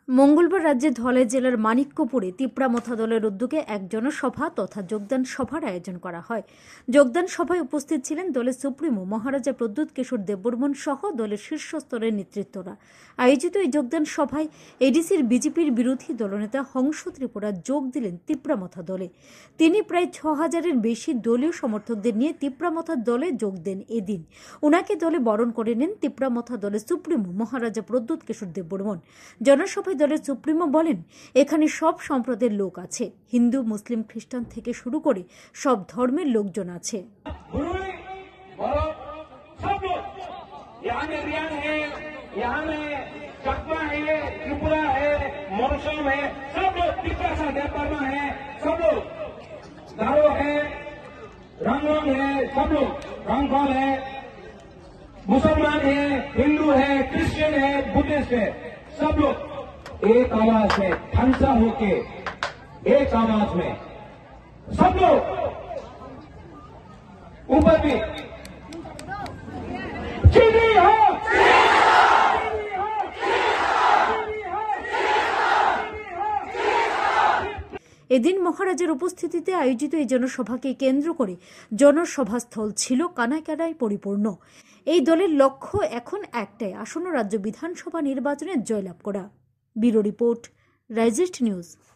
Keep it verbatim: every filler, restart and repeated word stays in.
মঙ্গলবার রাজ্যের ধলাই জেলার মানিক্যপুরে তিপ্রামথা দলের উদ্যোগে এক জনসভা তথা যোগদান সভার আয়োজন করা হয়। যোগদান সভায় উপস্থিত ছিলেন দলের সুপ্রিমো মহারাজা প্রদ্যুৎ কিশোর দেববর্মন সহ দলের শীর্ষস্তরের নেতৃত্বরা। আয়োজিত এই যোগদান সভায় এডিসির বিজেপির বিরোধী দলনেতা হংস ত্রিপুরা যোগ দিলেন তিপ্রামথা দলে। তিনি প্রায় ছ হাজারের বেশি দলীয় সমর্থকদের নিয়ে তিপ্রামথা দলে যোগ দেন। এদিন ওনাকে দলে বরণ করে নেন তিপ্রামথা দলের সুপ্রিমো মহারাজা প্রদ্যুৎ কিশোর দেববর্মন। জনসভায় দলের সুপ্রিমো বলেন, এখানে সব সম্প্রদায়ের লোক আছে, হিন্দু, মুসলিম, খ্রিস্টান থেকে শুরু করে সব ধর্মের লোকজন আছে। मुसलमान है, हिंदू है, क्रिश्चियन है, बुद्धिस्ट है, सब लोग एक आवाज में ठंसा होके एक आवाज में सब लोग ऊपर भी चीनी हो, এদিন মহারাজের উপস্থিতিতে আয়োজিত এই জনসভাকে কেন্দ্র করে জনসভাস্থল ছিল কানায় কানায় পরিপূর্ণ। এই দলের লক্ষ্য এখন একটাই, আসন্ন রাজ্য বিধানসভা নির্বাচনে জয়লাভ করা। ব্যুরো রিপোর্ট, রাইজিস্ট নিউজ।